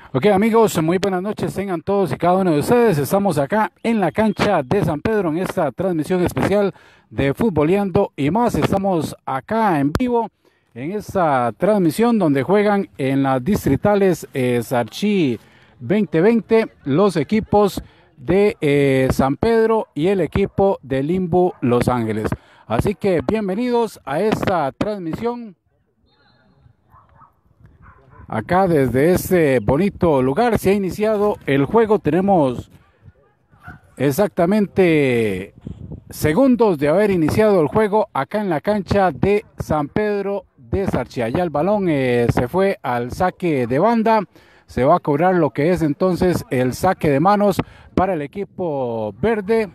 Ok, amigos, muy buenas noches, tengan todos y cada uno de ustedes. Estamos acá en la cancha de San Pedro en esta transmisión especial de Futboleando y más. Estamos acá en vivo en esta transmisión donde juegan en las distritales Sarchí 2020 los equipos de San Pedro y el equipo de Limbu Los Ángeles. Así que bienvenidos a esta transmisión. Acá desde este bonito lugar se ha iniciado el juego. Tenemos exactamente segundos de haber iniciado el juego acá en la cancha de San Pedro de Sarchí. Ya el balón se fue al saque de banda. Se va a cobrar lo que es entonces el saque de manos para el equipo verde.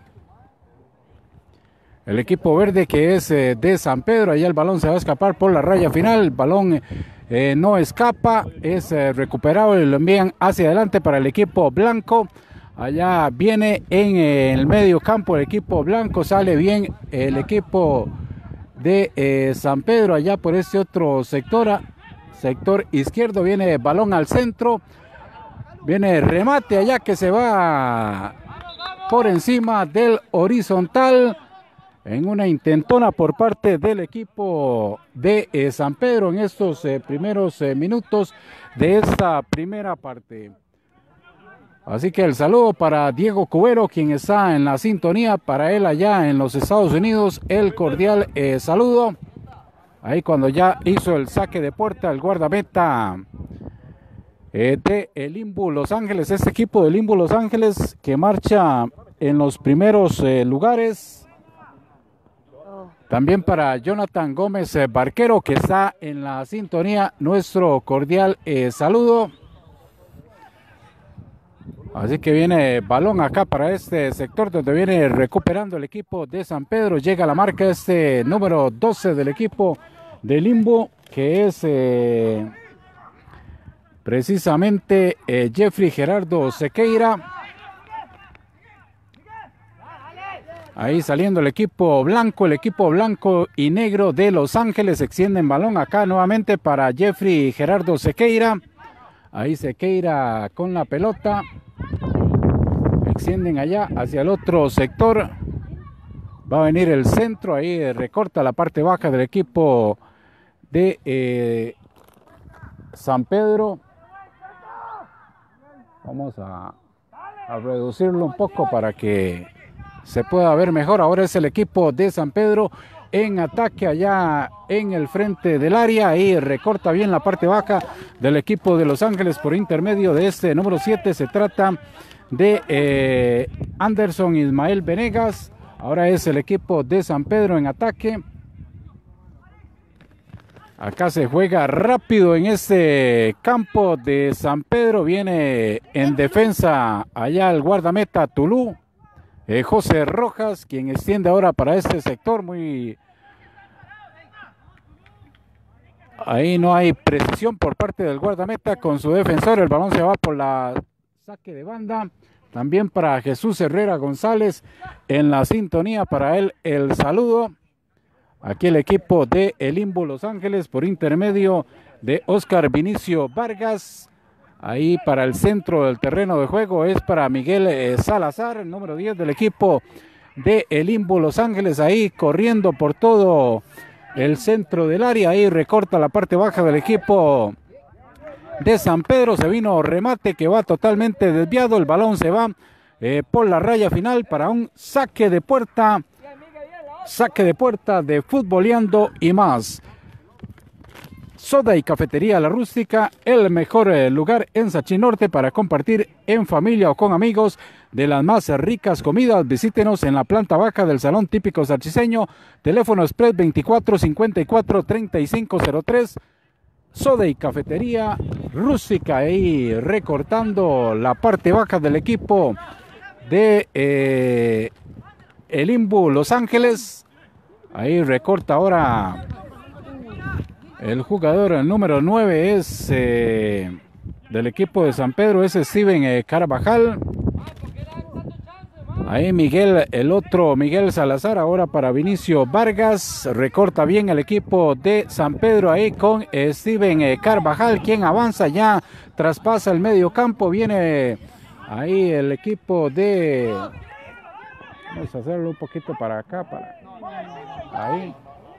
El equipo verde que es de San Pedro. Allá el balón se va a escapar por la raya final. El balón no escapa, es recuperado y lo envían hacia adelante para el equipo blanco. Allá viene en el medio campo el equipo blanco, sale bien el equipo de San Pedro allá por este otro sector, sector izquierdo. Viene balón al centro, viene remate allá que se va por encima del horizontal. En una intentona por parte del equipo de San Pedro en estos primeros minutos de esta primera parte. Así que el saludo para Diego Cubero, quien está en la sintonía, para él allá en los Estados Unidos, el cordial saludo. Ahí cuando ya hizo el saque de puerta el guardameta de el Limbu Los Ángeles, este equipo de Limbu Los Ángeles que marcha en los primeros lugares. También para Jonathan Gómez Barquero, que está en la sintonía, nuestro cordial saludo. Así que viene balón acá para este sector donde viene recuperando el equipo de San Pedro. Llega la marca este número 12 del equipo de Limbu, que es precisamente Jeffrey Gerardo Sequeira. Ahí saliendo el equipo blanco y negro de Los Ángeles. Extienden balón acá nuevamente para Jeffrey Gerardo Sequeira. Ahí Sequeira con la pelota. Extienden allá hacia el otro sector. Va a venir el centro. Ahí recorta la parte baja del equipo de San Pedro. Vamos a reducirlo un poco para que se pueda ver mejor. Ahora es el equipo de San Pedro en ataque allá en el frente del área. Ahí recorta bien la parte baja del equipo de Los Ángeles por intermedio de este número 7. Se trata de Anderson Ismael Venegas. Ahora es el equipo de San Pedro en ataque. Acá se juega rápido en este campo de San Pedro. Viene en defensa allá el guardameta Tulú. José Rojas, quien extiende ahora para este sector. Ahí no hay precisión por parte del guardameta con su defensor. El balón se va por la saque de banda. También para Jesús Herrera González en la sintonía, para él el saludo. Aquí el equipo de el Limbu Los Ángeles por intermedio de Oscar Vinicio Vargas. Ahí para el centro del terreno de juego es para Miguel Salazar, el número 10 del equipo de el Limbu Los Ángeles. Ahí corriendo por todo el centro del área. Ahí recorta la parte baja del equipo de San Pedro. Se vino remate que va totalmente desviado. El balón se va por la raya final para un saque de puerta. Saque de puerta de Futboleando y más. Soda y Cafetería La Rústica, el mejor lugar en Sarchí Norte para compartir en familia o con amigos de las más ricas comidas. Visítenos en la planta baja del Salón Típico Sarchiseño. Teléfono express 24 54 3503. Soda y Cafetería Rústica, ahí recortando la parte baja del equipo de el Limbu Los Ángeles. Ahí recorta ahora el jugador, el número 9 es del equipo de San Pedro, es Steven Carvajal. Ahí Miguel, el otro Miguel Salazar, ahora para Vinicio Vargas. Recorta bien el equipo de San Pedro ahí con Steven Carvajal, quien avanza ya, traspasa el medio campo. Viene ahí el equipo de... Vamos a hacerlo un poquito para acá, ahí.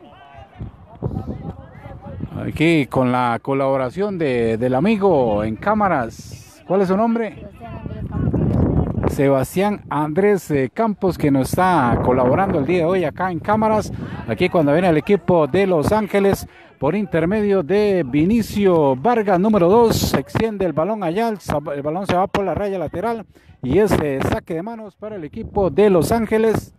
Aquí con la colaboración del amigo en cámaras. ¿Cuál es su nombre? Sebastián Andrés Campos, que nos está colaborando el día de hoy acá en cámaras. Aquí cuando viene el equipo de Los Ángeles por intermedio de Vinicio Vargas, número 2, se extiende el balón allá, el balón se va por la raya lateral y es saque de manos para el equipo de Los Ángeles.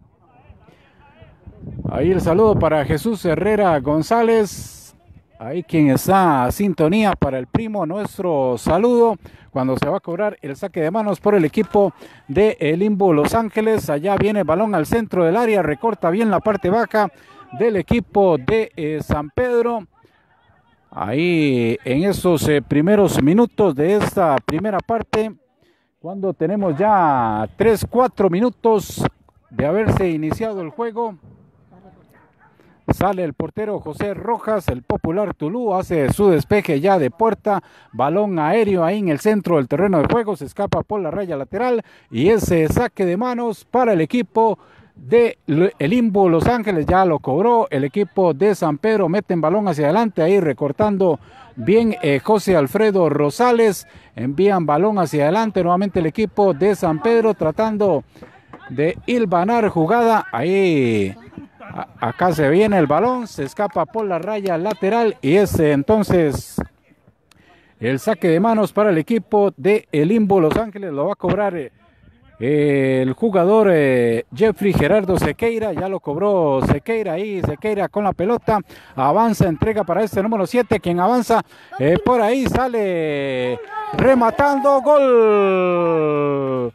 Ahí el saludo para Jesús Herrera González, ahí quien está a sintonía para el primo, nuestro saludo cuando se va a cobrar el saque de manos por el equipo de Limbo Los Ángeles. Allá viene el balón al centro del área, recorta bien la parte baja del equipo de San Pedro. Ahí en esos primeros minutos de esta primera parte, cuando tenemos ya 3-4 minutos de haberse iniciado el juego. Sale el portero José Rojas, el popular Tulú, hace su despeje ya de puerta, balón aéreo ahí en el centro del terreno de juego, se escapa por la raya lateral y ese saque de manos para el equipo de Limbo Los Ángeles, ya lo cobró el equipo de San Pedro, meten balón hacia adelante ahí recortando bien José Alfredo Rosales, envían balón hacia adelante nuevamente el equipo de San Pedro tratando de hilvanar jugada, ahí acá se viene el balón, se escapa por la raya lateral y ese entonces el saque de manos para el equipo de Limbo Los Ángeles lo va a cobrar el jugador Jeffrey Gerardo Sequeira, ya lo cobró Sequeira ahí, Sequeira con la pelota, avanza, entrega para este número 7, quien avanza, por ahí sale rematando, gol,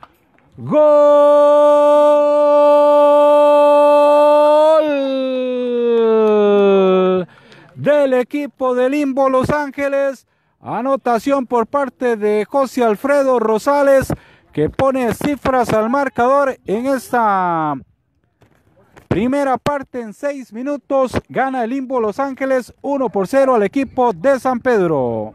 gol del equipo de Limbo Los Ángeles, anotación por parte de José Alfredo Rosales, que pone cifras al marcador en esta primera parte. En 6 minutos gana el Limbo Los Ángeles 1-0 al equipo de San Pedro.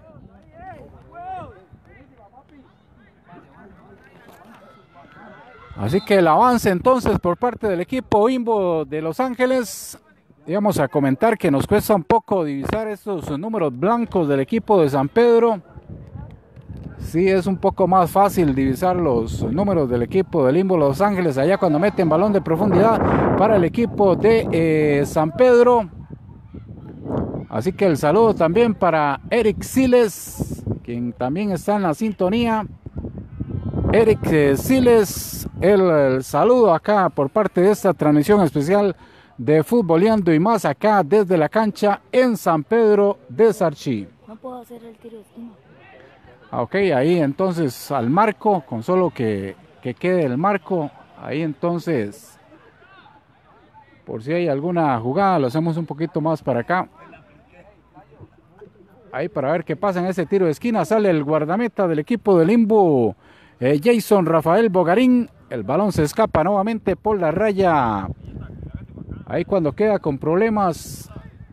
Así que el avance entonces por parte del equipo Limbo de Los Ángeles. Íbamos a comentar que nos cuesta un poco divisar estos números blancos del equipo de San Pedro. Sí, es un poco más fácil divisar los números del equipo de Limbo Los Ángeles allá cuando meten balón de profundidad para el equipo de San Pedro. Así que el saludo también para Eric Siles, quien también está en la sintonía. Eric Siles, el saludo acá por parte de esta transmisión especial de Futboleando y Más acá desde la cancha en San Pedro de Sarchí. No puedo hacer el tiro de esquina. Ok, ahí entonces al marco, con solo que quede el marco, ahí entonces, por si hay alguna jugada, lo hacemos un poquito más para acá. Ahí para ver qué pasa en ese tiro de esquina, sale el guardameta del equipo de Limbo, Jason Rafael Bogarín, el balón se escapa nuevamente por la raya, ahí cuando queda con problemas,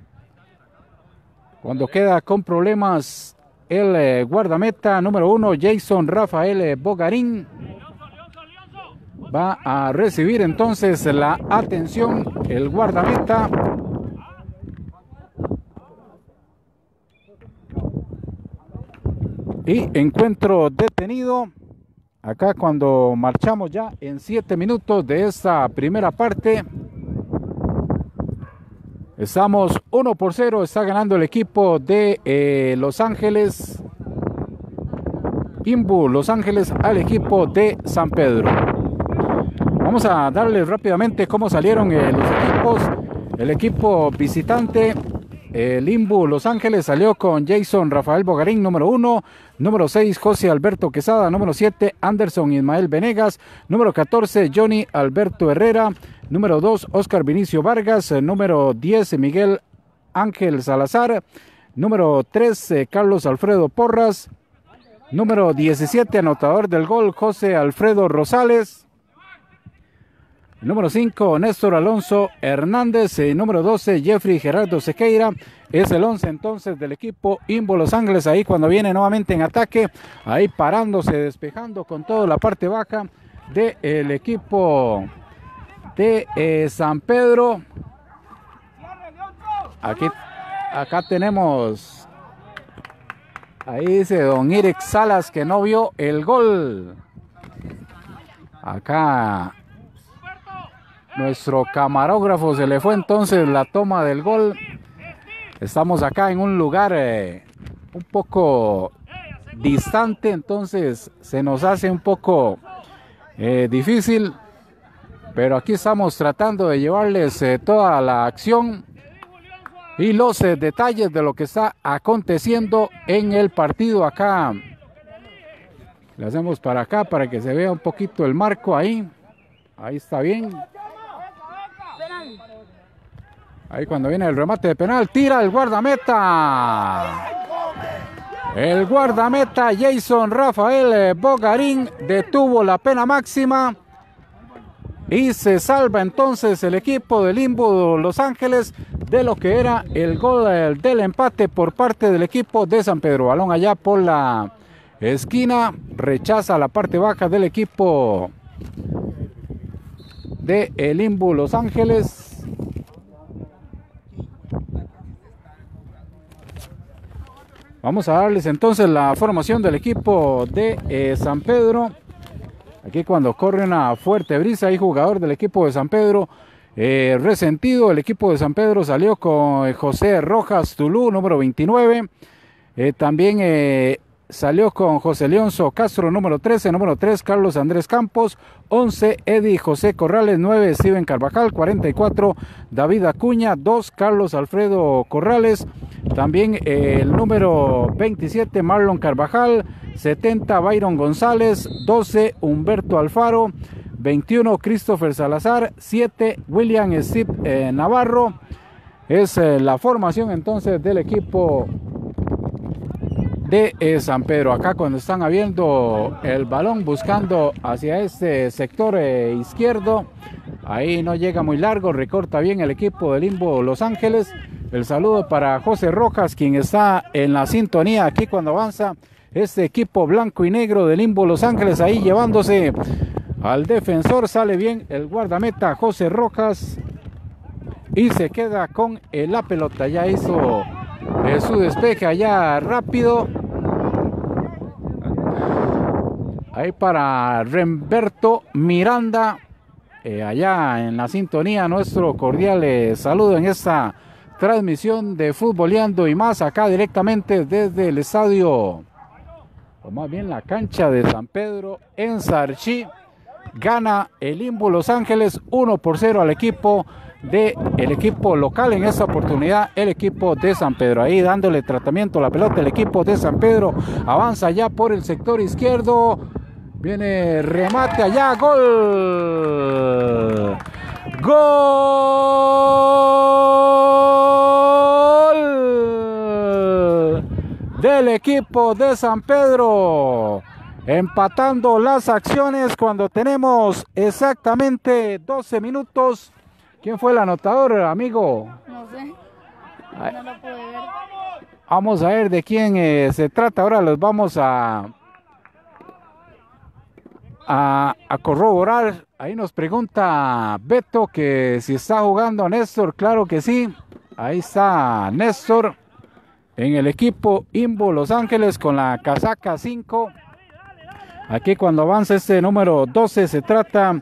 el guardameta número 1, Jason Rafael Bogarín, va a recibir entonces la atención, el guardameta. Y encuentro detenido, acá cuando marchamos ya en 7 minutos de esta primera parte. Estamos 1-0, está ganando el equipo de Los Ángeles, Limbo Los Ángeles al equipo de San Pedro. Vamos a darles rápidamente cómo salieron los equipos. El equipo visitante, Limbo Los Ángeles, salió con Jason Rafael Bogarín, número 1, número 6, José Alberto Quesada, número 7, Anderson Ismael Venegas, número 14, Johnny Alberto Herrera, número 2, Oscar Vinicio Vargas, número 10, Miguel Ángel Salazar, número 13, Carlos Alfredo Porras, número 17, anotador del gol, José Alfredo Rosales, El número 5, Néstor Alonso Hernández. El número 12, Jeffrey Gerardo Sequeira. Es el 11 entonces del equipo Imbo Los Ángeles. Ahí cuando viene nuevamente en ataque. Ahí parándose, despejando con toda la parte baja del equipo de San Pedro. Acá tenemos. Ahí dice don Irex Salas que no vio el gol. Acá nuestro camarógrafo se le fue entonces la toma del gol. Estamos acá en un lugar un poco distante, entonces se nos hace un poco difícil. Pero aquí estamos tratando de llevarles toda la acción y los detalles de lo que está aconteciendo en el partido acá. Le hacemos para acá para que se vea un poquito el marco ahí. Ahí está bien. Ahí cuando viene el remate de penal, tira el guardameta. El guardameta Jason Rafael Bogarín detuvo la pena máxima. Y se salva entonces el equipo del Imbo Los Ángeles de lo que era el gol del empate por parte del equipo de San Pedro. Balón allá por la esquina, rechaza la parte baja del equipo de el Imbo Los Ángeles. Vamos a darles entonces la formación del equipo de San Pedro. Aquí cuando corre una fuerte brisa, hay jugador del equipo de San Pedro resentido. El equipo de San Pedro salió con José Rojas Tulú, número 29. También salió con José Leonzo Castro, número 13. Número 3, Carlos Andrés Campos. 11, Eddie José Corrales. 9, Steven Carvajal. 44, David Acuña. 2, Carlos Alfredo Corrales. También el número 27, Marlon Carvajal. 70, Byron González. 12, Humberto Alfaro. 21, Christopher Salazar. 7, William Steve Navarro. Es la formación entonces del equipo de San Pedro. Acá cuando están habiendo el balón buscando hacia este sector izquierdo, ahí no llega muy largo, recorta bien el equipo del Imbo Los Ángeles. El saludo para José Rojas, quien está en la sintonía aquí cuando avanza este equipo blanco y negro del Imbo Los Ángeles, ahí llevándose al defensor. Sale bien el guardameta José Rojas y se queda con la pelota. Ya hizo su despeje allá rápido. Ahí para Remberto Miranda, allá en la sintonía, nuestro cordial saludo en esta transmisión de Futboleando y Más, acá directamente desde el estadio, o más bien la cancha de San Pedro en Sarchí. Gana el Imbo Los Ángeles 1-0 al equipo el equipo local, en esta oportunidad el equipo de San Pedro. Ahí dándole tratamiento a la pelota el equipo de San Pedro, avanza ya por el sector izquierdo, viene remate allá, gol del equipo de San Pedro, empatando las acciones cuando tenemos exactamente 12 minutos. ¿Quién fue el anotador, amigo? No sé, no lo pude ver. Vamos a ver de quién se trata. Ahora los vamos a corroborar. Ahí nos pregunta Beto que si está jugando Néstor. Claro que sí. Ahí está Néstor en el equipo Imbo Los Ángeles con la casaca 5. Aquí cuando avanza este número 12 se trata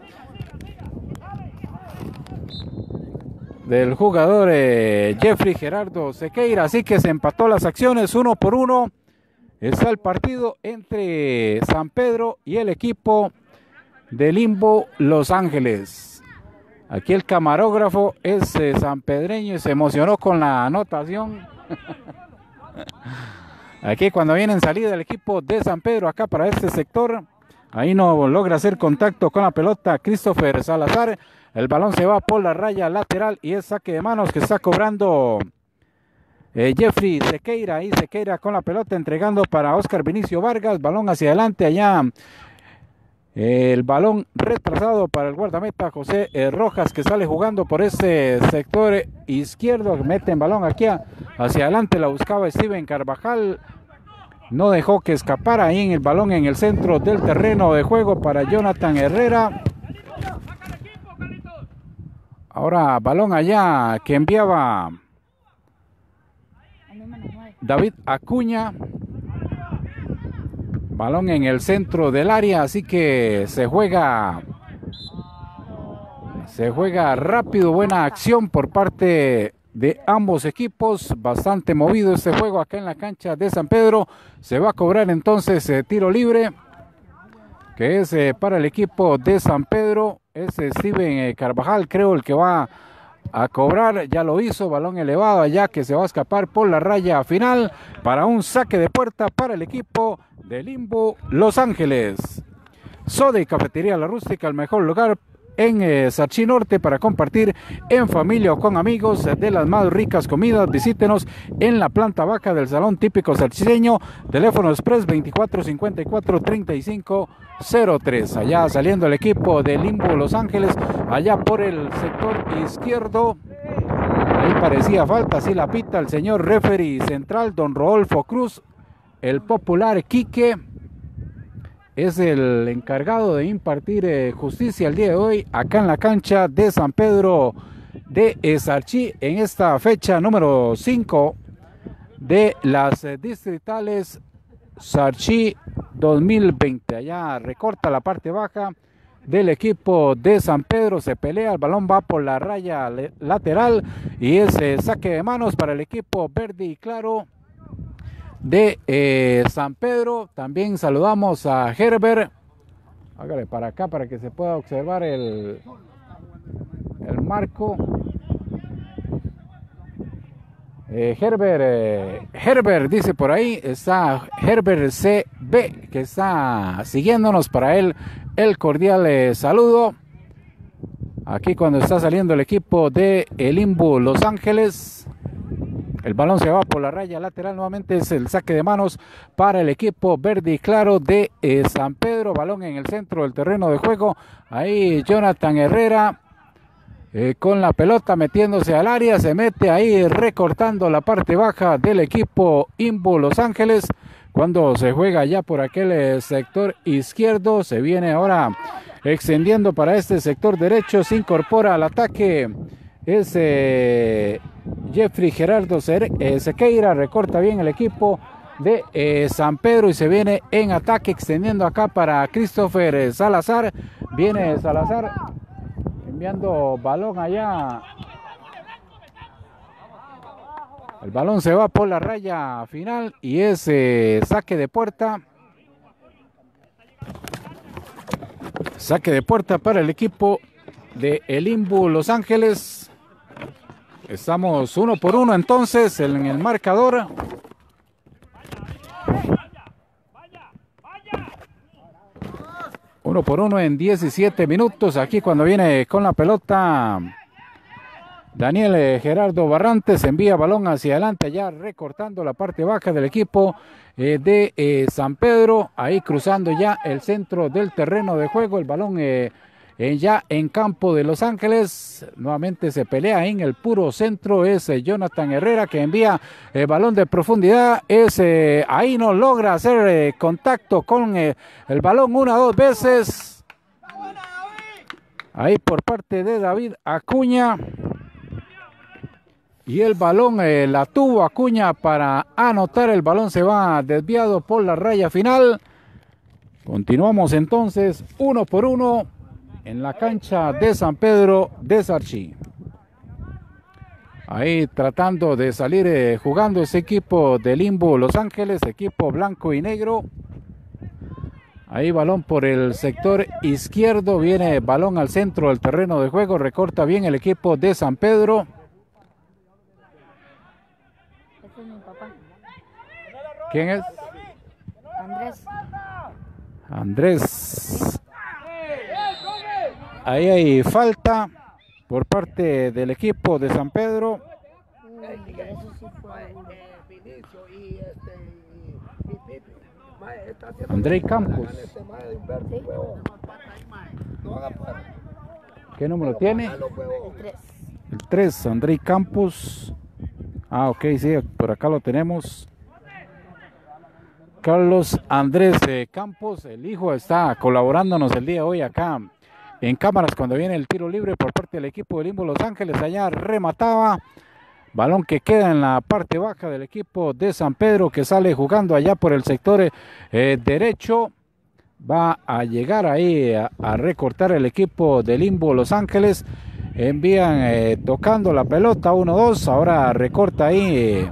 del jugador Jeffrey Gerardo Sequeira. Así que se empató las acciones 1-1. Está el partido entre San Pedro y el equipo del Imbo Los Ángeles. Aquí el camarógrafo es sanpedreño y se emocionó con la anotación. Aquí cuando viene en salida el equipo de San Pedro acá para este sector, ahí no logra hacer contacto con la pelota Christopher Salazar. El balón se va por la raya lateral y es saque de manos que está cobrando Jeffrey Sequeira. Ahí Sequeira con la pelota entregando para Oscar Vinicio Vargas. Balón hacia adelante allá El balón retrasado para el guardameta José Rojas, que sale jugando por ese sector izquierdo. Mete el balón aquí hacia adelante, la buscaba Steven Carvajal. No dejó que escapara ahí en el balón en el centro del terreno de juego para Jonathan Herrera. Ahora balón allá que enviaba David Acuña. Balón en el centro del área, así que se juega rápido, buena acción por parte de ambos equipos, bastante movido este juego acá en la cancha de San Pedro. Se va a cobrar entonces tiro libre, que es para el equipo de San Pedro. Es Steven Carvajal, creo, el que va a cobrar. Ya lo hizo, balón elevado allá que se va a escapar por la raya final para un saque de puerta para el equipo de Limbo Los Ángeles. Soda y Cafetería La Rústica, el mejor lugar en Sarchí Norte para compartir en familia o con amigos de las más ricas comidas. Visítenos en la planta baja del salón típico sarchiseño. Teléfono express 2454-3503. Allá saliendo el equipo de Limbo Los Ángeles, allá por el sector izquierdo. Ahí parecía falta, sí la pita el señor referee central, don Rodolfo Cruz. El popular Quique es el encargado de impartir justicia el día de hoy acá en la cancha de San Pedro de Sarchí en esta fecha número 5 de las distritales Sarchí 2020. Allá recorta la parte baja del equipo de San Pedro, se pelea, el balón va por la raya lateral y es saque de manos para el equipo verde y claro de San Pedro. También saludamos a Herbert. Hágale para acá para que se pueda observar el marco. Herbert dice por ahí, está Herbert CB que está siguiéndonos. Para él el cordial saludo. Aquí cuando está saliendo el equipo de Limbo Los Ángeles. El balón se va por la raya lateral, nuevamente es el saque de manos para el equipo verde y claro de San Pedro. Balón en el centro del terreno de juego. Ahí Jonathan Herrera con la pelota metiéndose al área. Se mete ahí recortando la parte baja del equipo Limbo Los Ángeles. Cuando se juega ya por aquel sector izquierdo, se viene ahora extendiendo para este sector derecho. Se incorpora al ataque. Es Jeffrey Gerardo Sequeira, recorta bien el equipo de San Pedro y se viene en ataque extendiendo acá para Christopher Salazar. Viene Salazar enviando balón allá. El balón se va por la raya final y es saque de puerta. Saque de puerta para el equipo de Limbo Los Ángeles. Estamos 1-1 entonces en el marcador. Uno por uno en 17 minutos. Aquí cuando viene con la pelota Daniel Gerardo Barrantes, envía balón hacia adelante, ya recortando la parte baja del equipo de San Pedro. Ahí cruzando ya el centro del terreno de juego. El balón ya en campo de Los Ángeles, nuevamente se pelea en el puro centro, es Jonathan Herrera que envía el balón de profundidad, ahí no logra hacer contacto con el balón una o dos veces, ahí por parte de David Acuña, y el balón la tuvo Acuña para anotar. El balón se va desviado por la raya final. Continuamos entonces 1-1 en la cancha de San Pedro de Sarchí. Ahí tratando de salir jugando ese equipo de Limbo Los Ángeles, equipo blanco y negro. Ahí balón por el sector izquierdo, viene balón al centro del terreno de juego, recorta bien el equipo de San Pedro. Este es mi papá. ¿Quién es? Andrés. Ahí hay falta por parte del equipo de San Pedro. Eso sí fue. Andrei Campos. Sí. ¿Qué número tiene? El 3. El 3, Andrei Campos. Ah, ok, sí, por acá lo tenemos. Carlos Andrés Campos, el hijo, está colaborándonos el día de hoy acá en cámaras cuando viene el tiro libre por parte del equipo de Limbo Los Ángeles. Allá remataba, balón que queda en la parte baja del equipo de San Pedro, que sale jugando allá por el sector derecho. Va a llegar ahí a recortar el equipo de Limbo Los Ángeles. Envían tocando la pelota 1-2. Ahora recorta ahí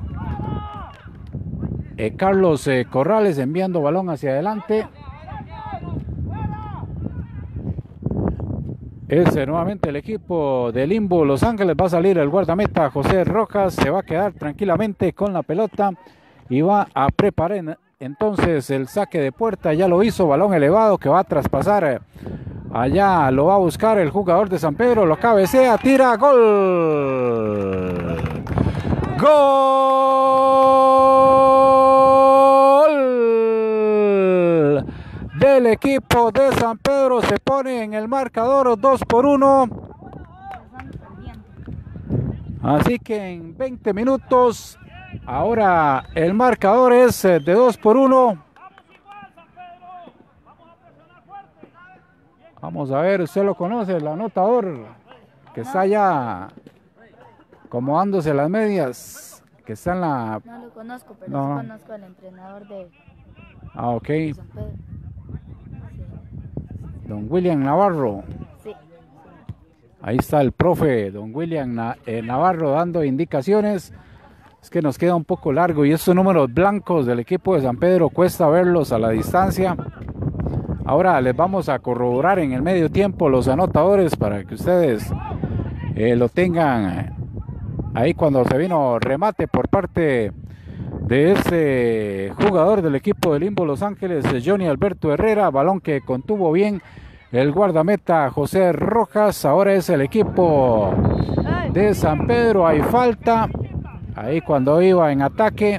Carlos Corrales, enviando balón hacia adelante. Es nuevamente el equipo de Limbo Los Ángeles. Va a salir el guardameta José Rojas. Se va a quedar tranquilamente con la pelota y va a preparar entonces el saque de puerta. Ya lo hizo, balón elevado que va a traspasar. Allá lo va a buscar el jugador de San Pedro. Lo cabecea, tira, gol. ¡Gol! Del equipo de San Pedro. Se pone en el marcador 2-1. Así que en 20 minutos ahora el marcador es de 2-1. Vamos a ver, usted lo conoce, el anotador que está allá acomodándose las medias, que está en la... No lo conozco, pero No. sí conozco al entrenador de Ok, San Pedro. don William Navarro. Sí. Ahí está el profe, don William Navarro, dando indicaciones. Es que nos queda un poco largo y estos números blancos del equipo de San Pedro cuesta verlos a la distancia. Ahora les vamos a corroborar en el medio tiempo los anotadores para que ustedes lo tengan ahí cuando se vino remate por parte de ese jugador del equipo de Limbo Los Ángeles, Johnny Alberto Herrera, balón que contuvo bien el guardameta José Rojas. Ahora es el equipo de San Pedro, hay falta ahí cuando iba en ataque.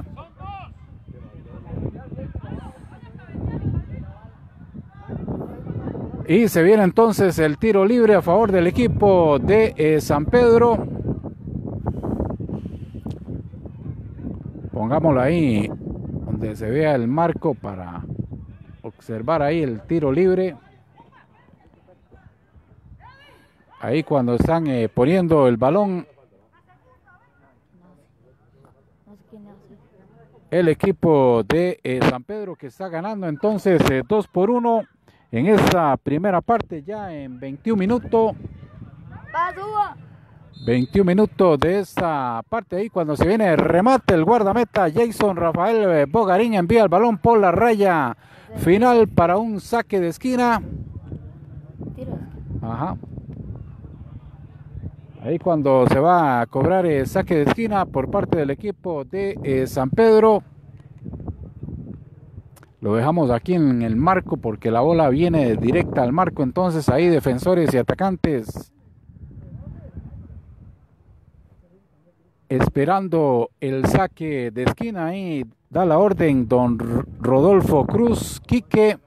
Y se viene entonces el tiro libre a favor del equipo de San Pedro. Pongámoslo ahí donde se vea el marco para observar ahí el tiro libre. Ahí cuando están poniendo el balón No sé quién hace. el equipo de San Pedro, que está ganando entonces 2-1 en esta primera parte, ya en 21 minutos. 21 minutos de esta parte ahí cuando se viene el remate, el guardameta Jason Rafael Bogarín envía el balón por la raya final para un saque de esquina. Tiro. Ajá. Ahí cuando se va a cobrar el saque de esquina por parte del equipo de San Pedro. Lo dejamos aquí en el marco porque la bola viene directa al marco. Entonces ahí defensores y atacantes esperando el saque de esquina. Ahí da la orden don Rodolfo Cruz Quique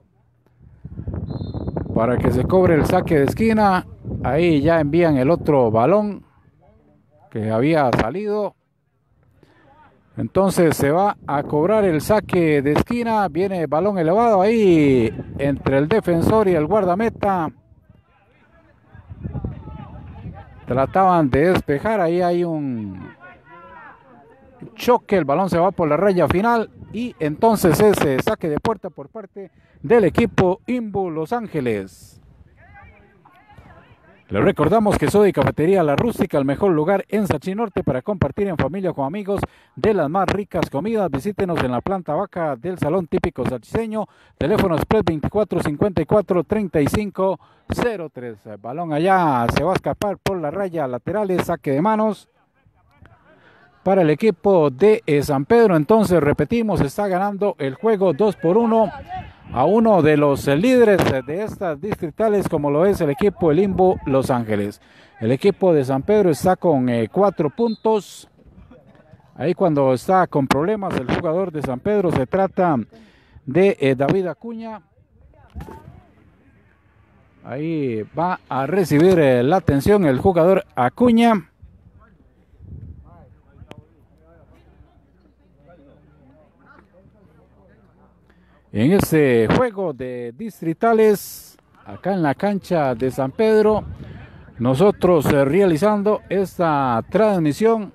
para que se cobre el saque de esquina. Ahí ya envían el otro balón que había salido. Entonces se va a cobrar el saque de esquina. Viene el balón elevado ahí entre el defensor y el guardameta. Trataban de despejar. Ahí hay un choque. El balón se va por la raya final. Y entonces ese saque de puerta por parte del equipo Limbo Los Ángeles. Les recordamos que soy Cafetería La Rústica, el mejor lugar en Sachinorte para compartir en familia o con amigos de las más ricas comidas. Visítenos en la planta baja del Salón Típico Sachiseño. Teléfono Express 2454-3503. El balón allá se va a escapar por la raya laterales, saque de manos para el equipo de San Pedro. Entonces repetimos, está ganando el juego 2-1 a uno de los líderes de estas distritales, como lo es el equipo de Limbo Los Ángeles. El equipo de San Pedro está con 4 puntos. Ahí cuando está con problemas el jugador de San Pedro, se trata de David Acuña. Ahí va a recibir la atención el jugador Acuña. En este juego de distritales, acá en la cancha de San Pedro, nosotros realizando esta transmisión.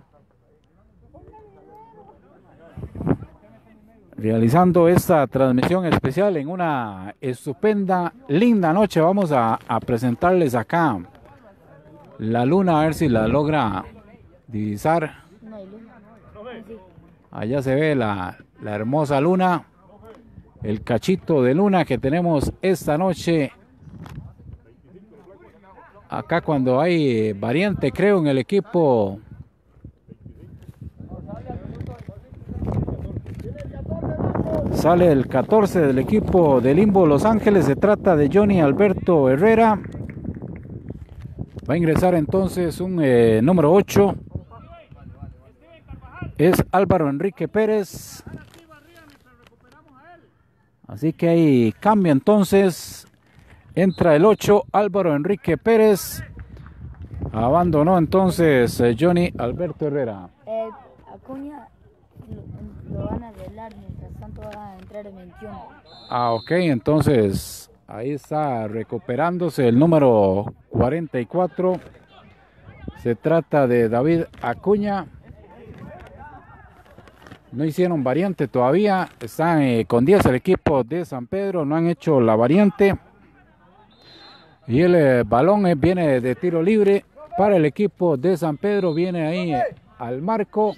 Realizando esta transmisión especial en una estupenda, linda noche. Vamos a presentarles acá la luna, a ver si la logra divisar. No hay luna. Sí. Allá se ve la hermosa luna, el cachito de luna que tenemos esta noche. Acá cuando hay variante, creo, en el equipo. Sale el 14 del equipo de Limbo Los Ángeles. Se trata de Johnny Alberto Herrera. Va a ingresar entonces un número 8. Es Álvaro Enrique Pérez. Así que ahí cambia entonces. Entra el 8, Álvaro Enrique Pérez. Abandonó entonces Johnny Alberto Herrera. Acuña lo van a arreglar, mientras tanto va a entrar el 21. Ok, entonces ahí está recuperándose el número 44. Se trata de David Acuña. No hicieron variante todavía. Están con 10 el equipo de San Pedro. No han hecho la variante. Y el balón viene de tiro libre para el equipo de San Pedro. Viene ahí al marco.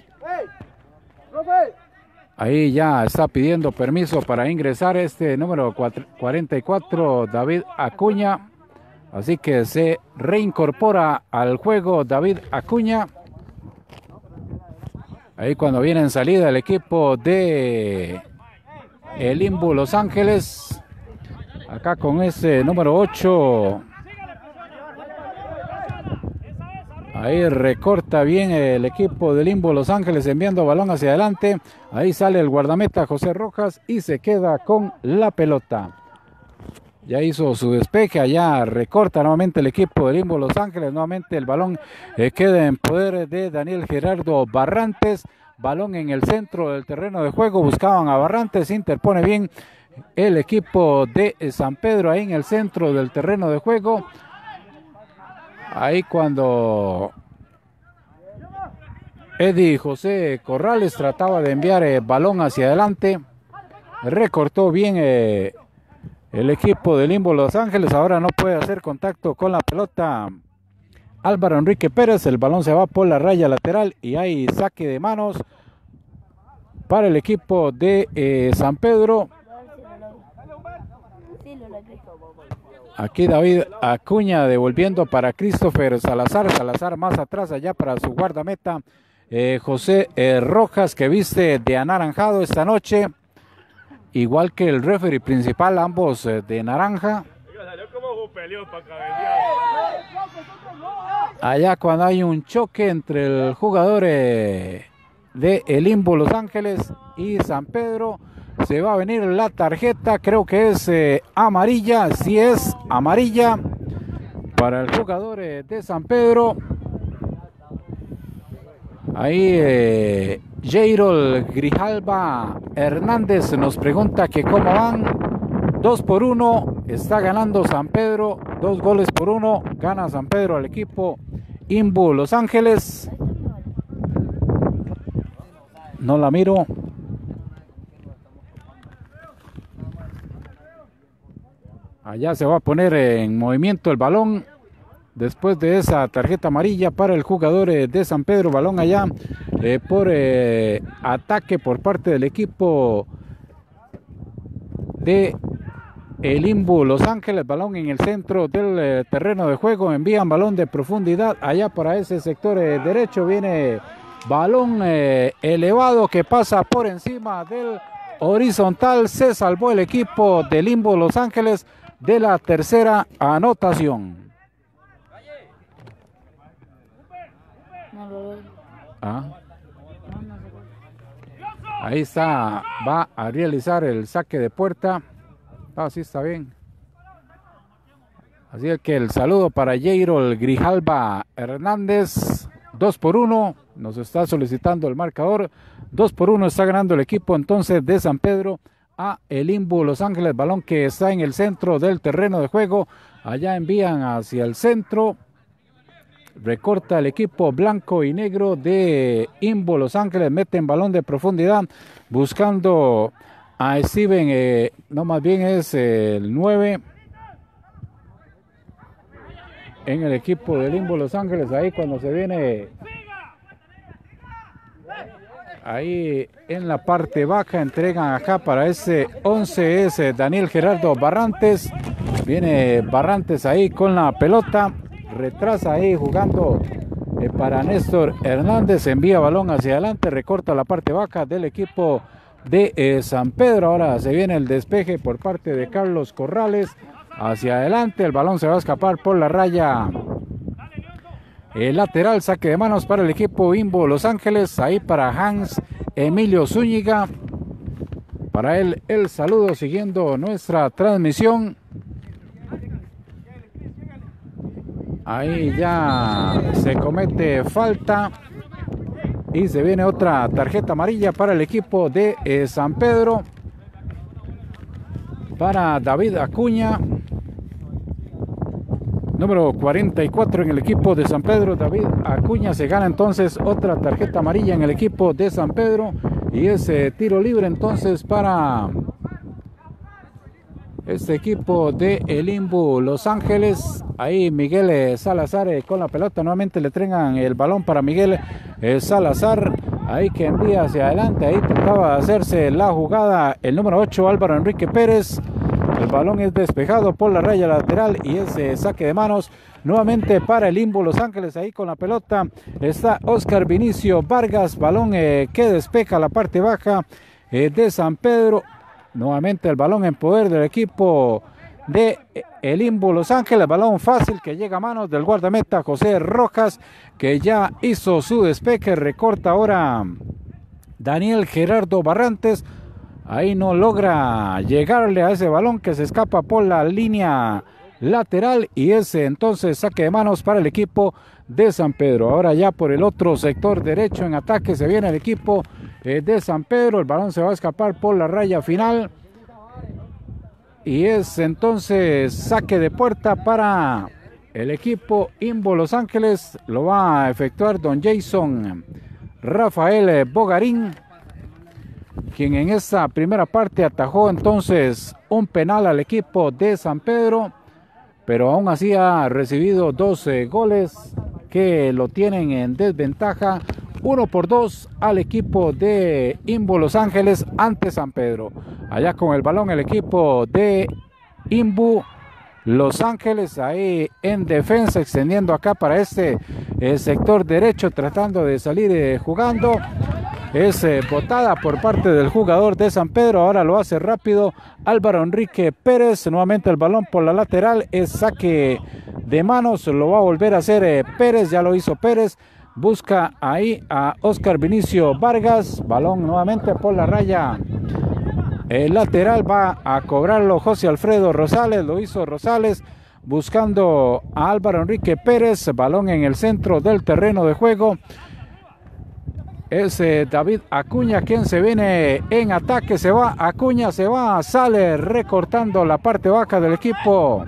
Ahí ya está pidiendo permiso para ingresar este número 44, David Acuña. Así que se reincorpora al juego David Acuña. Ahí cuando viene en salida el equipo de el Limbo Los Ángeles. Acá con ese número 8. Ahí recorta bien el equipo de Limbo Los Ángeles enviando balón hacia adelante. Ahí sale el guardameta José Rojas y se queda con la pelota. Ya hizo su despeje, allá recorta nuevamente el equipo de Limbo Los Ángeles. Nuevamente el balón queda en poder de Daniel Gerardo Barrantes. Balón en el centro del terreno de juego. Buscaban a Barrantes, interpone bien el equipo de San Pedro ahí en el centro del terreno de juego. Ahí cuando Eddie José Corrales trataba de enviar el balón hacia adelante. Recortó bien el equipo de Limbo Los Ángeles. Ahora no puede hacer contacto con la pelota Álvaro Enrique Pérez. El balón se va por la raya lateral y hay saque de manos para el equipo de San Pedro. Aquí David Acuña devolviendo para Christopher Salazar. Salazar más atrás allá para su guardameta José Rojas, que viste de anaranjado esta noche. Igual que el referee principal, ambos de naranja. Allá cuando hay un choque entre el jugador de el Limbo Los Ángeles y San Pedro, se va a venir la tarjeta, creo que es amarilla, sí es amarilla para el jugador de San Pedro. Ahí Jairol Grijalva Hernández nos pregunta que cómo van. 2-1, está ganando San Pedro, 2-1, gana San Pedro al equipo Limbo Los Ángeles. No la miro. Allá se va a poner en movimiento el balón después de esa tarjeta amarilla para el jugador de San Pedro. Balón allá por ataque por parte del equipo de el Limbo Los Ángeles. Balón en el centro del terreno de juego. Envían balón de profundidad allá para ese sector derecho. Viene balón elevado que pasa por encima del horizontal. Se salvó el equipo de Limbo Los Ángeles de la tercera anotación. Ahí está, va a realizar el saque de puerta. Sí, está bien. Así es que el saludo para Jairo Grijalva Hernández. 2-1. Nos está solicitando el marcador. 2-1 está ganando el equipo entonces de San Pedro a el Imbu Los Ángeles. Balón que está en el centro del terreno de juego. Allá envían hacia el centro. Recorta el equipo blanco y negro de Imbu Los Ángeles. Meten balón de profundidad buscando a Steven. No, más bien es el 9 en el equipo del Imbu Los Ángeles. Ahí cuando se viene ahí en la parte baja, entregan acá para ese 11 es Daniel Gerardo Barrantes. Viene Barrantes ahí con la pelota, retrasa ahí jugando para Néstor Hernández, envía balón hacia adelante, recorta la parte baja del equipo de San Pedro. Ahora se viene el despeje por parte de Carlos Corrales hacia adelante, el balón se va a escapar por la raya. El lateral, saque de manos para el equipo Imbu Los Ángeles, ahí para Hans Emilio Zúñiga. Para él el saludo siguiendo nuestra transmisión. Ahí ya se comete falta y se viene otra tarjeta amarilla para el equipo de San Pedro. Para David Acuña. Número 44 en el equipo de San Pedro, David Acuña. Se gana entonces otra tarjeta amarilla en el equipo de San Pedro. Y ese tiro libre entonces para este equipo de el Imbu Los Ángeles. Ahí Miguel Salazar con la pelota. Nuevamente le entregan el balón para Miguel Salazar. Ahí que envía hacia adelante. Ahí trataba de hacerse la jugada el número 8, Álvaro Enrique Pérez. El balón es despejado por la raya lateral y ese saque de manos nuevamente para el Imbu Los Ángeles. Ahí con la pelota está Oscar Vinicio Vargas, balón que despeja la parte baja de San Pedro. Nuevamente el balón en poder del equipo de el Imbu Los Ángeles, balón fácil que llega a manos del guardameta José Rojas, que ya hizo su despeje. Recorta ahora Daniel Gerardo Barrantes. Ahí no logra llegarle a ese balón que se escapa por la línea lateral y ese entonces saque de manos para el equipo de San Pedro. Ahora ya por el otro sector derecho en ataque se viene el equipo de San Pedro. El balón se va a escapar por la raya final y es entonces saque de puerta para el equipo Imbu Los Ángeles. Lo va a efectuar don Jason Rafael Bogarín, quien en esta primera parte atajó entonces un penal al equipo de San Pedro, pero aún así ha recibido 12 goles que lo tienen en desventaja, 1-2 al equipo de Imbu Los Ángeles ante San Pedro. Allá con el balón el equipo de Imbu Los Ángeles, ahí en defensa, extendiendo acá para este sector derecho, tratando de salir jugando. Es botada por parte del jugador de San Pedro. Ahora lo hace rápido Álvaro Enrique Pérez. Nuevamente el balón por la lateral. Es saque de manos. Lo va a volver a hacer Pérez. Ya lo hizo Pérez. Busca ahí a Oscar Vinicio Vargas. Balón nuevamente por la raya. El lateral va a cobrarlo José Alfredo Rosales. Lo hizo Rosales buscando a Álvaro Enrique Pérez. Balón en el centro del terreno de juego. Es David Acuña quien se viene en ataque. Se va Acuña, se va, sale recortando la parte baja del equipo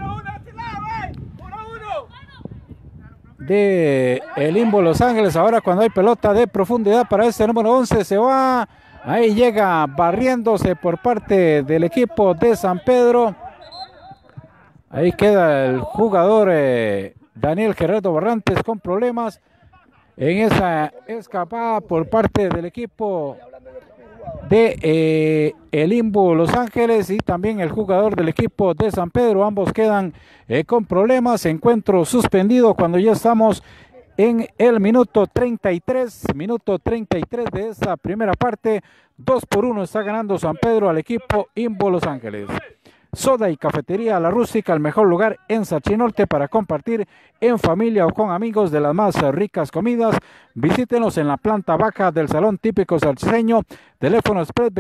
de el Imbu Los Ángeles. Ahora cuando hay pelota de profundidad para este número 11 se va. Ahí llega barriéndose por parte del equipo de San Pedro. Ahí queda el jugador Daniel Gerardo Barrantes con problemas en esa escapada por parte del equipo de el Imbu Los Ángeles y también el jugador del equipo de San Pedro. Ambos quedan con problemas. Encuentro suspendido cuando ya estamos en el minuto 33 de esta primera parte. 2-1 está ganando San Pedro al equipo Imbu Los Ángeles. Soda y Cafetería La Rústica, el mejor lugar en Sachinorte para compartir en familia o con amigos de las más ricas comidas. Visítenos en la planta baja del Salón Típico Salseño. Teléfono Express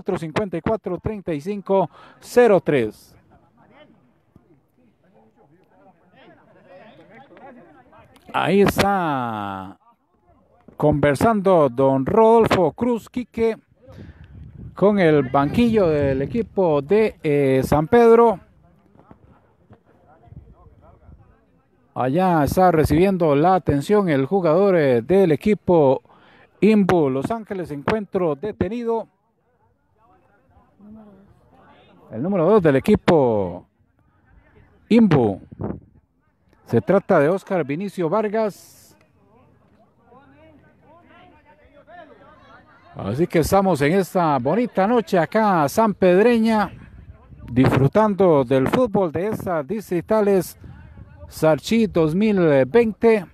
2454-3503. Ahí está conversando don Rodolfo Cruz Quique con el banquillo del equipo de San Pedro. Allá está recibiendo la atención el jugador del equipo Imbu Los Ángeles, encuentro detenido. El número 2 del equipo Imbu. Se trata de Oscar Vinicio Vargas. Así que estamos en esta bonita noche acá sanpedreña, disfrutando del fútbol de estas distritales Sarchi 2020.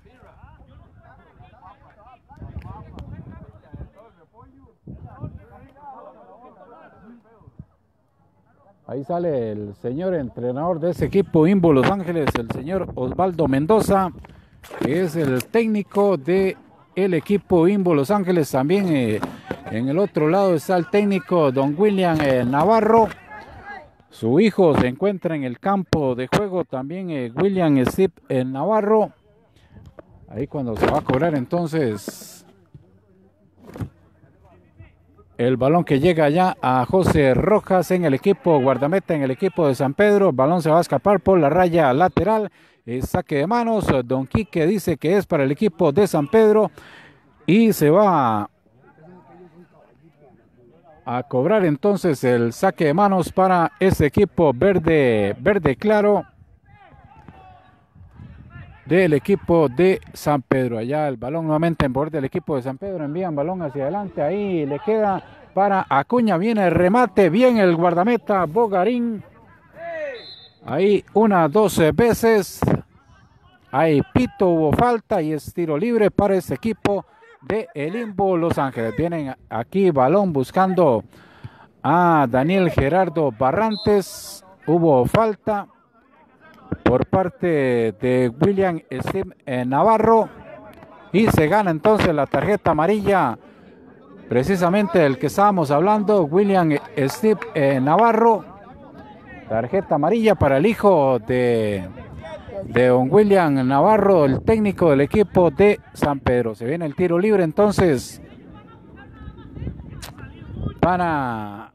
Ahí sale el señor entrenador de ese equipo Imbu Los Ángeles, el señor Osvaldo Mendoza, que es el técnico de el equipo Imbu Los Ángeles. También en el otro lado está el técnico don William Navarro. Su hijo se encuentra en el campo de juego también, William Steve Navarro. Ahí cuando se va a cobrar entonces el balón que llega ya a José Rojas en el equipo guardameta, en el equipo de San Pedro. El balón se va a escapar por la raya lateral. Saque de manos. Don Quique dice que es para el equipo de San Pedro. Y se va a cobrar entonces el saque de manos para ese equipo verde claro del equipo de San Pedro. Allá el balón nuevamente en poder del equipo de San Pedro. Envían balón hacia adelante. Ahí le queda para Acuña. Viene el remate. Bien el guardameta Bogarín. Ahí 12 veces. Ahí pito, hubo falta y es tiro libre para ese equipo de el Imbu Los Ángeles. Vienen aquí balón buscando a Daniel Gerardo Barrantes. Hubo falta por parte de William Steve Navarro. Y se gana entonces la tarjeta amarilla, precisamente del que estábamos hablando, William Steve Navarro. Tarjeta amarilla para el hijo de don William Navarro, el técnico del equipo de San Pedro. Se viene el tiro libre entonces para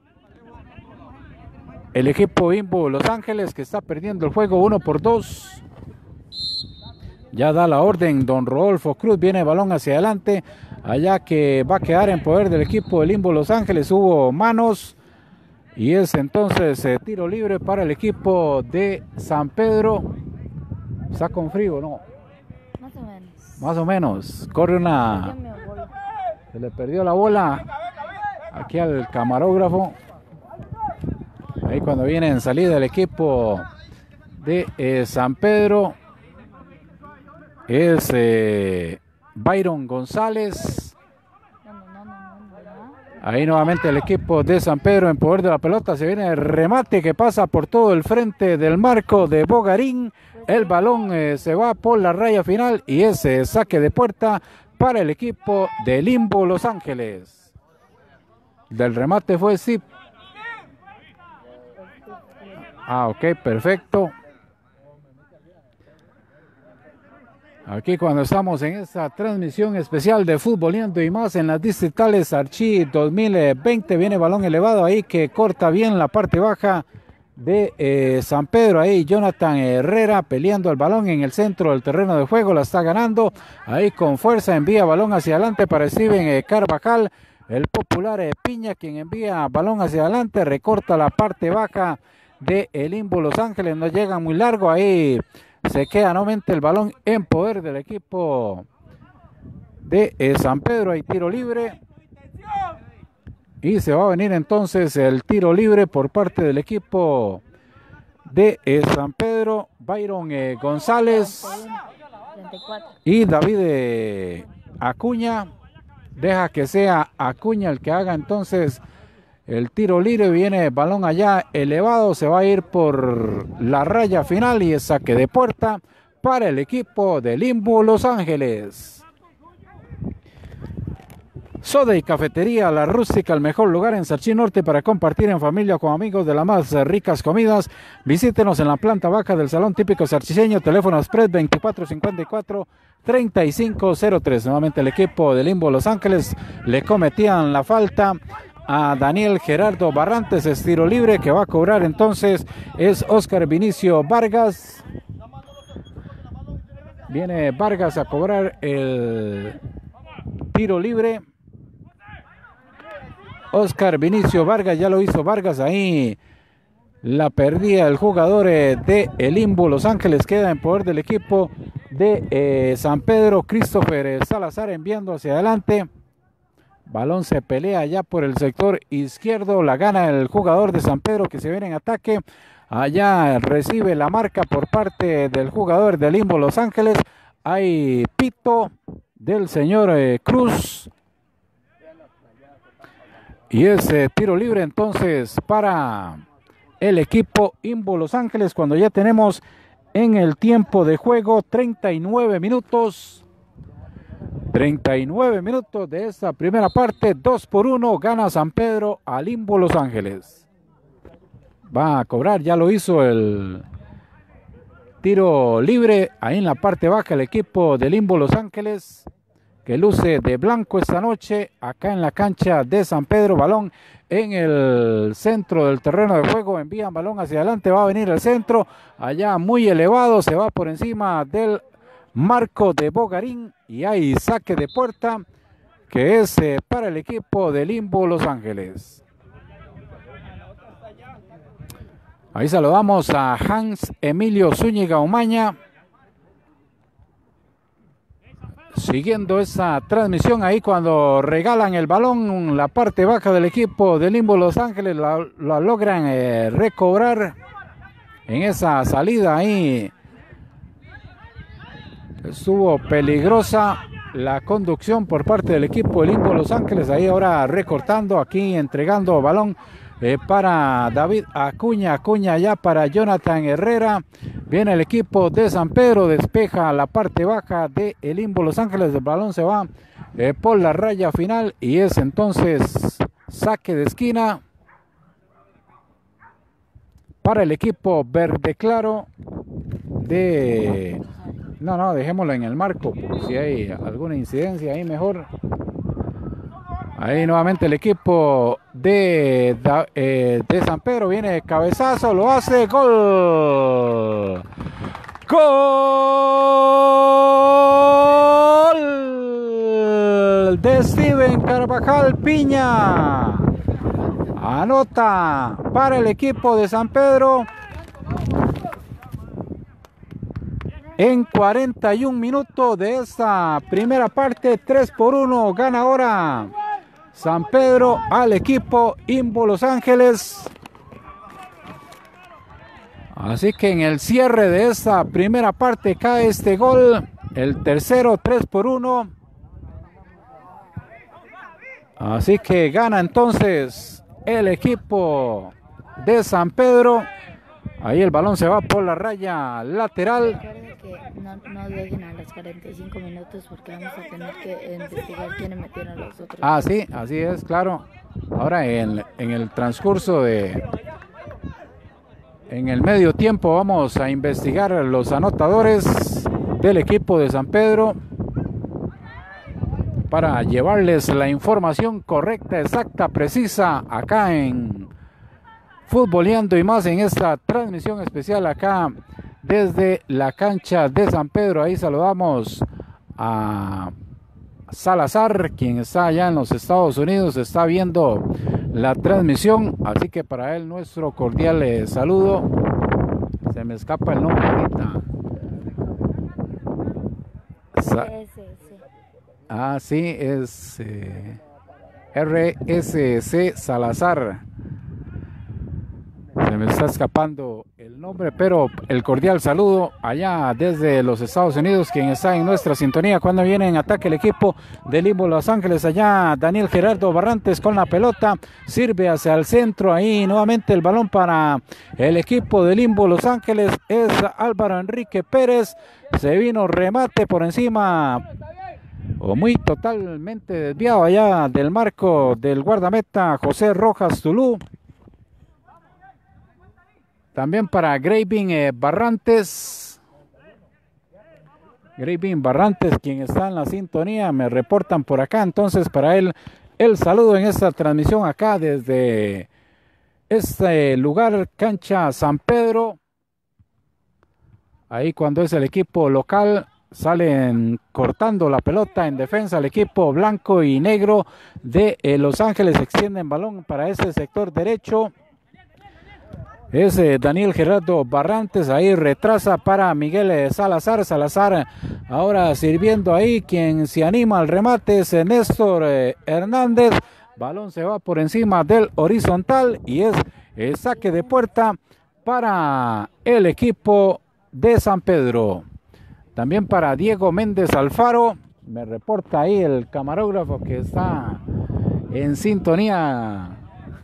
el equipo Imbu Los Ángeles, que está perdiendo el juego 1-2. Ya da la orden don Rodolfo Cruz. Viene el balón hacia adelante, allá que va a quedar en poder del equipo del Imbu Los Ángeles. Hubo manos y es entonces tiro libre para el equipo de San Pedro. ¿Está con frío, no? Más o menos. Más o menos. Corre una... Se le perdió la bola aquí al camarógrafo. Ahí cuando viene en salida el equipo de San Pedro es Byron González. Ahí nuevamente el equipo de San Pedro en poder de la pelota. Se viene el remate que pasa por todo el frente del marco de Bogarín. El balón se va por la raya final y ese saque de puerta para el equipo del Imbu Los Ángeles. Del remate fue sí. Ok, perfecto. Aquí cuando estamos en esta transmisión especial de Futboleando y más en las distritales Sarchi 2020, viene balón elevado ahí que corta bien la parte baja de San Pedro. Ahí Jonathan Herrera peleando el balón en el centro del terreno de juego, la está ganando ahí con fuerza, envía balón hacia adelante para Steven Carvajal, el popular Piña, quien envía balón hacia adelante, recorta la parte baja de el Imbu Los Ángeles, no llega muy largo, ahí se queda nuevamente el balón en poder del equipo de San Pedro. Hay tiro libre y se va a venir entonces el tiro libre por parte del equipo de San Pedro. Byron González y David Acuña. Deja que sea Acuña el que haga entonces El tiro libre, viene balón allá elevado, se va a ir por la raya final y es saque de puerta para el equipo de Limbo Los Ángeles. Soda y Cafetería La Rústica, el mejor lugar en Sarchí Norte para compartir en familia o con amigos de las más ricas comidas. Visítenos en la planta baja del Salón Típico Sarchiseño, teléfono Express 2454-3503. Nuevamente el equipo de Limbo Los Ángeles le cometían la falta a Daniel Gerardo Barrantes, es tiro libre que va a cobrar entonces es Oscar Vinicio Vargas. Viene Vargas a cobrar el tiro libre. Oscar Vinicio Vargas, ya lo hizo Vargas, ahí la perdía el jugador de el Limbo Los Ángeles, queda en poder del equipo de San Pedro. Christopher Salazar enviando hacia adelante. Balón se pelea allá por el sector izquierdo, la gana el jugador de San Pedro que se viene en ataque. Allá recibe la marca por parte del jugador de Limbo Los Ángeles. Hay pito del señor Cruz. Y ese tiro libre entonces para el equipo Limbo Los Ángeles cuando ya tenemos en el tiempo de juego 39 minutos. 39 minutos de esta primera parte, 2-1, gana San Pedro a Limbo Los Ángeles. Va a cobrar, ya lo hizo el tiro libre, ahí en la parte baja el equipo de Limbo Los Ángeles, que luce de blanco esta noche, acá en la cancha de San Pedro. Balón en el centro del terreno de juego, envían balón hacia adelante, va a venir el centro, allá muy elevado, se va por encima del marco de Bogarín y hay saque de puerta que es para el equipo de Limbo Los Ángeles. Ahí saludamos a Hans Emilio Zúñiga Umaña siguiendo esa transmisión. Ahí cuando regalan el balón, la parte baja del equipo de Limbo Los Ángeles la logran recobrar en esa salida. Ahí estuvo peligrosa la conducción por parte del equipo de Limbo Los Ángeles. Ahí ahora recortando, aquí entregando balón para David Acuña. Acuña ya para Jonathan Herrera. Viene el equipo de San Pedro, despeja la parte baja de el Limbo Los Ángeles. El balón se va por la raya final y es entonces saque de esquina para el equipo verde claro de... No, dejémoslo en el marco, por si hay alguna incidencia ahí mejor. Ahí nuevamente el equipo de San Pedro, viene de cabezazo, lo hace, gol. ¡Gol! De Steven Carvajal Piña. Anota para el equipo de San Pedro. En 41 minutos de esta primera parte, 3-1, gana ahora San Pedro al equipo Limbo Los Ángeles. Así que en el cierre de esta primera parte cae este gol, el tercero, 3-1. Así que gana entonces el equipo de San Pedro. Ahí el balón se va por la raya lateral. Recuerden que no dejen a los 45 minutos porque vamos a tener que investigar quiénes metieron a los otros. Ah, sí, así es, claro. Ahora en el transcurso de... En el medio tiempo vamos a investigar a los anotadores del equipo de San Pedro para llevarles la información correcta, exacta, precisa acá en Futboleando y Más, en esta transmisión especial acá desde la cancha de San Pedro. Ahí saludamos a Salazar, quien está allá en los Estados Unidos, está viendo la transmisión, así que para él nuestro cordial saludo. Se me escapa el nombre ahorita. Sí, es RSC Salazar. Se Se me está escapando el nombre, pero el cordial saludo allá desde los Estados Unidos, quien está en nuestra sintonía cuando viene en ataque el equipo de Limbo Los Ángeles. Allá Daniel Gerardo Barrantes con la pelota, sirve hacia el centro, ahí nuevamente el balón para el equipo de Limbo Los Ángeles, es Álvaro Enrique Pérez, se vino remate por encima, o muy totalmente desviado allá del marco del guardameta José Rojas Tulú. También para Gravin Barrantes. Gravin Barrantes, quien está en la sintonía, me reportan por acá. Entonces, para él, el saludo en esta transmisión acá desde este lugar, cancha San Pedro. Ahí cuando es el equipo local, salen cortando la pelota en defensa el equipo blanco y negro de Los Ángeles. Extienden balón para ese sector derecho. Es Daniel Gerardo Barrantes, ahí retrasa para Miguel Salazar. Salazar ahora sirviendo ahí, quien se anima al remate es Néstor Hernández. Balón se va por encima del horizontal y es saque de puerta para el equipo de San Pedro. También para Diego Méndez Alfaro, me reporta ahí el camarógrafo que está en sintonía.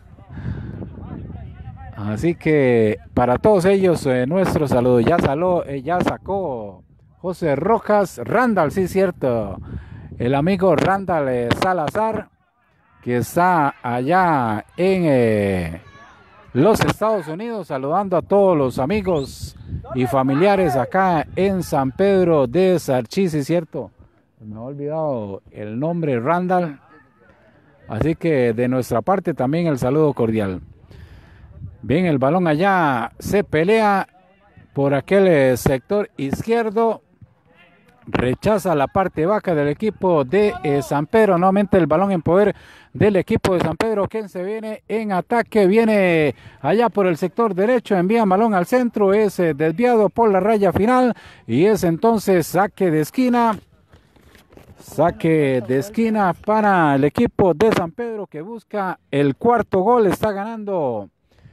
Así que para todos ellos nuestro saludo. Ya sacó José Rojas, Randall, sí cierto, el amigo Randall Salazar, que está allá en los Estados Unidos, saludando a todos los amigos y familiares acá en San Pedro de Sarchí, sí cierto, me he olvidado el nombre, Randall. Así que de nuestra parte también el saludo cordial. Bien, el balón allá se pelea por aquel sector izquierdo. Rechaza la parte baja del equipo de San Pedro. Nuevamente el balón en poder del equipo de San Pedro. Quien se viene en ataque. Viene allá por el sector derecho. Envía balón al centro. Es desviado por la raya final. Y es entonces saque de esquina. Saque de esquina para el equipo de San Pedro, que busca el cuarto gol. Está ganando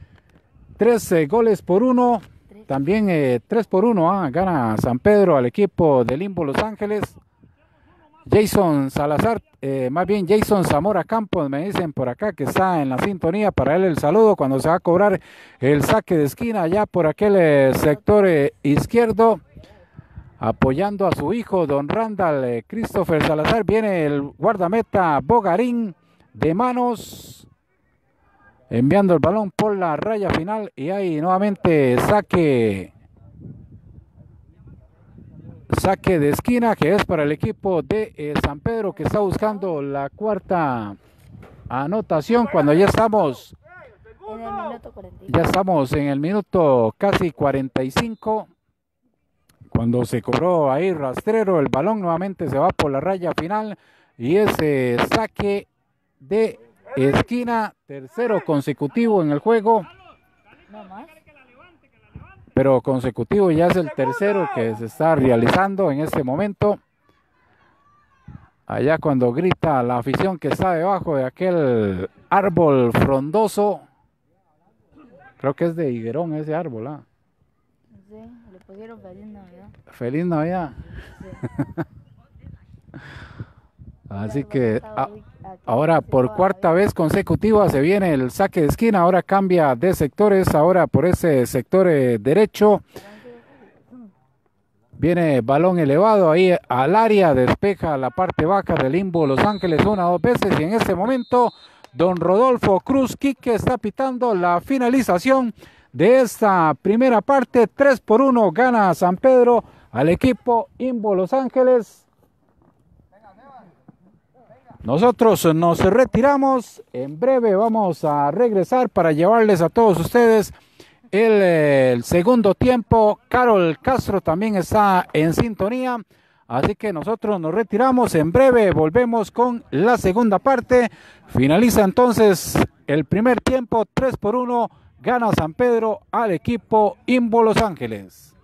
3-1, también 3-1, gana San Pedro al equipo de Limbo Los Ángeles. Jason Salazar, más bien Jason Zamora Campos, me dicen por acá que está en la sintonía, para él el saludo cuando se va a cobrar el saque de esquina allá por aquel sector izquierdo, apoyando a su hijo don Randall Christopher Salazar. Viene el guardameta Bogarín de manos, enviando el balón por la raya final y ahí nuevamente saque de esquina, que es para el equipo de San Pedro, que está buscando la cuarta anotación cuando ya estamos en el minuto casi 45, cuando se cobró ahí rastrero. El balón nuevamente se va por la raya final y ese saque de esquina, tercero consecutivo en el juego, pero consecutivo ya es el tercero que se está realizando en este momento. Allá cuando grita la afición que está debajo de aquel árbol frondoso, creo que es de higuerón ese árbol, ¿ah? Sí, le pusieron Feliz Navidad. Feliz Navidad. Sí. Así que ahora por cuarta vez consecutiva se viene el saque de esquina. Ahora cambia de sectores, ahora por ese sector derecho. Viene balón elevado ahí al área, despeja la parte baja del Limbo Los Ángeles 1 o 2 veces. Y en este momento don Rodolfo Cruz Quique está pitando la finalización de esta primera parte. 3-1 gana San Pedro al equipo Limbo Los Ángeles. Nosotros nos retiramos, en breve vamos a regresar para llevarles a todos ustedes el segundo tiempo. Carol Castro también está en sintonía, así que nosotros nos retiramos, en breve volvemos con la segunda parte. Finaliza entonces el primer tiempo, 3-1, gana San Pedro al equipo Limbo Los Ángeles.